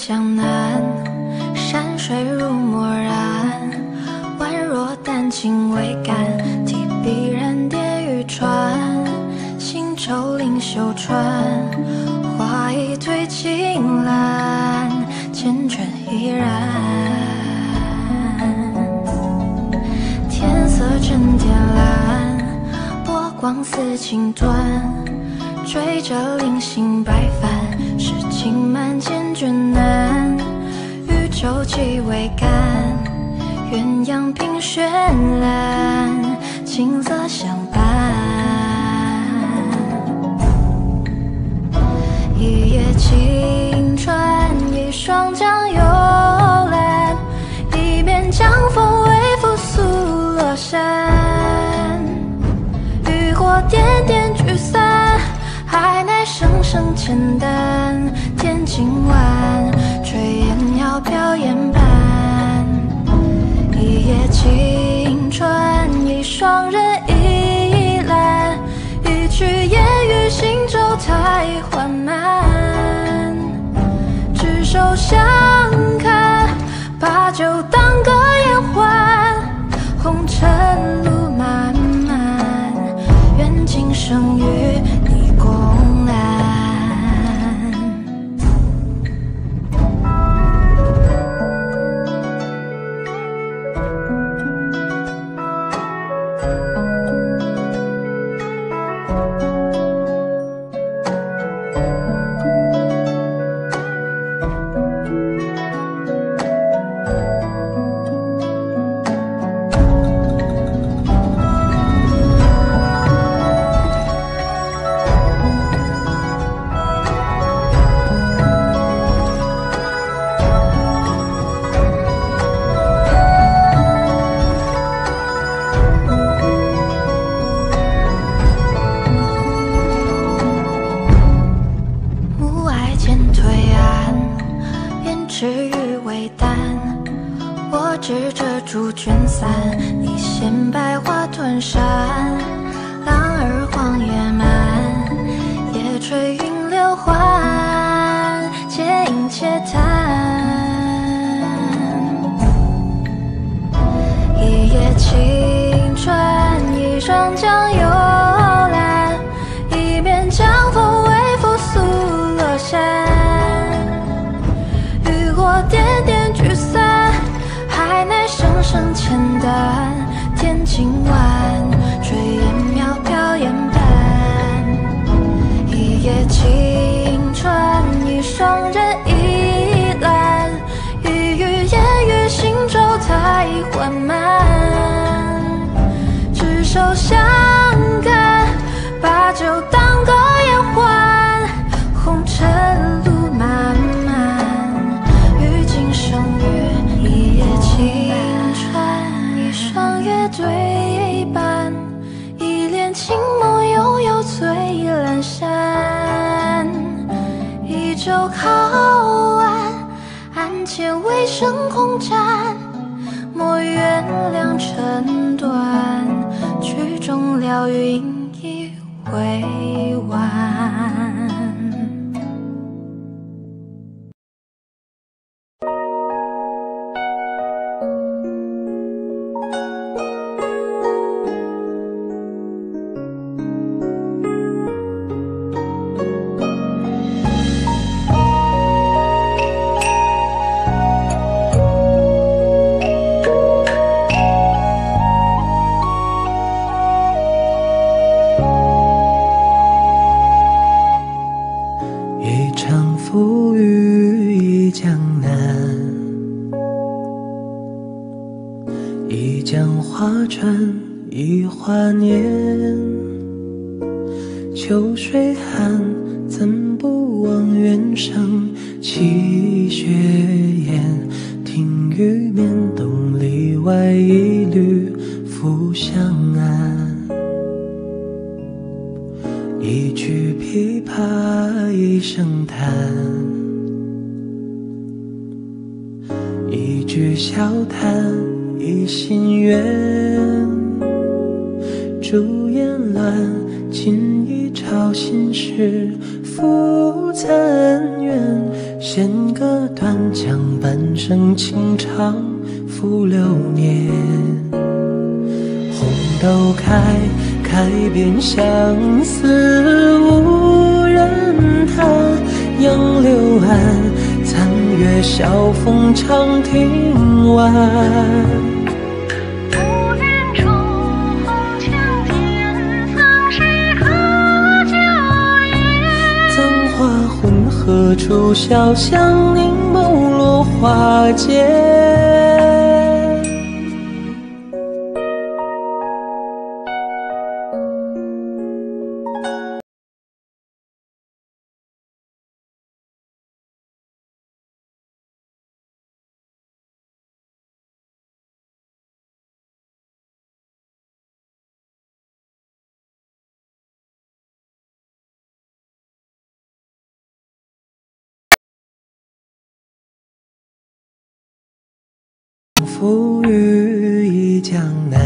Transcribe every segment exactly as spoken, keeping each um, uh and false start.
江南，山水如墨染，宛若丹青未干，提笔然叠玉川，新愁临秀川，花一对青蓝，缱绻依然。天色真天蓝，波光似锦缎，追着零星白帆，诗情满缱绻难，渔舟几桅杆，鸳鸯凭绚烂，青色相伴。一叶轻船，一双江幽蓝，一边江风微拂素罗衫，渔火点点聚散，海乃声声浅淡，天尽晚，炊烟袅飘烟斑。一叶轻船，一双人倚栏，一曲烟雨行舟太缓慢，执手相看，把酒当歌言欢，红尘路漫漫，愿今生与你共安。执着竹卷伞，你衔百花吞山，浪儿黄叶漫，夜吹云流欢，且饮且谈。一叶轻船，一双江幽蓝，一边江风微拂素罗衫，渔火点点聚散，海乃声声浅淡，天尽晚，炊烟袅飘烟斑。一叶轻船，一双人倚栏，一语烟雨行舟太缓慢，执手相看，把酒当歌言欢，红尘路漫漫，与今生与一叶轻船，一双月对半，一帘清梦悠悠醉阑珊，一酒靠岸，案前微声空盏，莫原谅尘断，曲终了云已未完。 华年，秋水寒，怎不忘远生泣血烟？听雨绵，洞里外一缕复相安。一曲琵琶一声叹，一句笑谈一心愿。烛烟乱，今一朝心事付残垣， 弦歌断肠，半生情长付流年。红豆开，开遍相思无人弹。杨柳岸，残月晓风长亭晚。何处潇湘凝眸落花间。浮于一江南，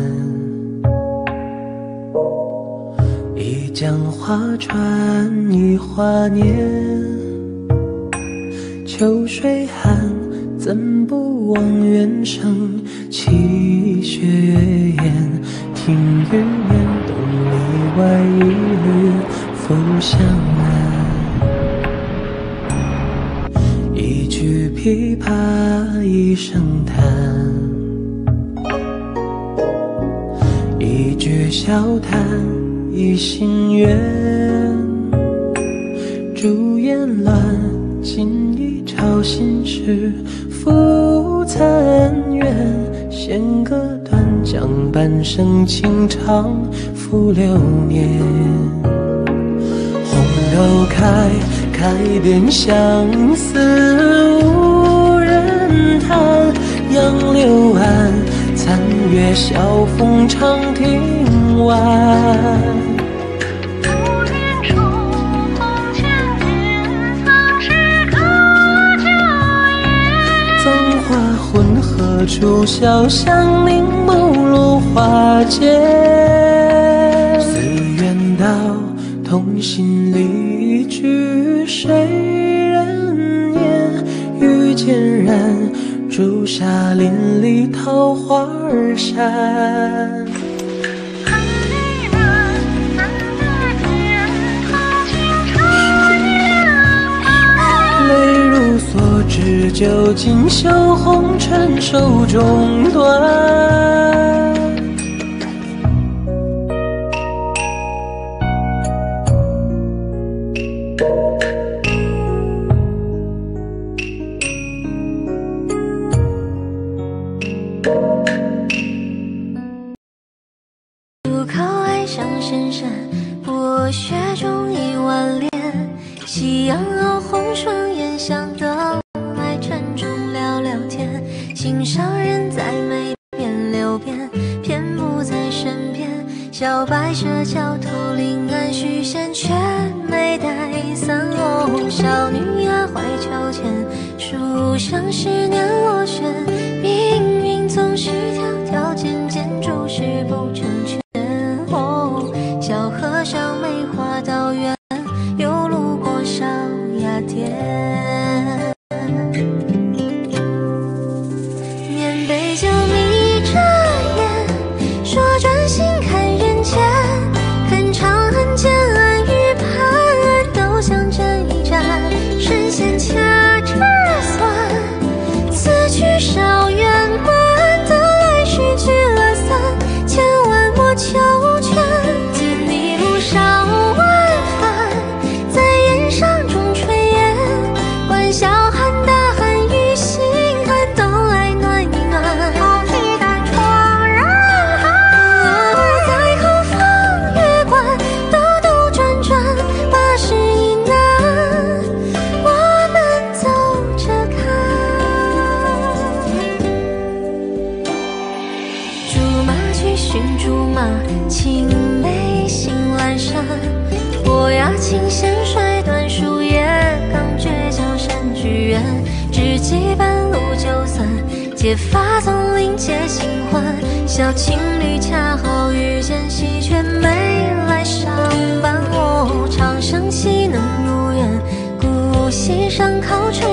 一江花船一华年。秋水寒，怎不忘远生泣血烟。听雨绵，东篱外一缕浮香南。一曲琵琶一声叹，一句笑谈一心愿。烛烟乱，今一朝心事付残垣。弦歌断，将半生情长付流年。红豆开，开遍相思无人弹。杨柳岸，残月晓风长亭晚。葬花魂，何处潇湘凝眸落花间。思远道，同心离居谁人言？欲渐然，朱砂林里桃花儿山。泪如所至，酒尽羞红尘手中断。 渡口岸上深山，薄雪中一万莲。夕阳熬红双眼，想到来晨中聊聊天。心上人在眉边流边，偏不在身边。小白蛇桥头临安许仙，却没带伞。哦，少女压怀桥前，书上十年落选。命运总是条条渐渐，诸事不成全。哦，小河上梅花道远，又路过少雅店。面杯酒眯着眼，说专心看人间。恨长恨浅，爱与盼，都想沾一沾。神仙掐指算，此去少远观。得来失去了散，千万莫求全。见你路上万帆，在烟上中炊烟。管小寒大寒与心寒，都来暖一暖。好气淡怆然寒，在后方月关，兜兜转转，八十一难，我们走着看。竹马去寻竹马，青梅醒阑珊。伯牙琴弦摔断树叶，刚倔强山居远。知己半路就散，结发总领结新欢。小情侣恰好遇见，喜鹊没来上班。哦，长生岂能如愿，古稀上靠船。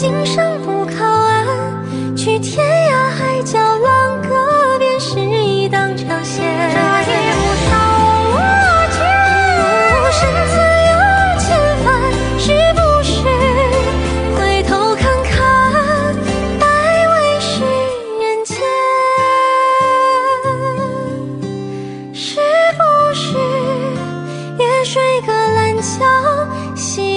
今生不靠岸，去天涯海角浪个遍，是一荡条线。这一路上我见生自有千帆，是不是回头看看，百味是人间？是不是也睡个懒觉？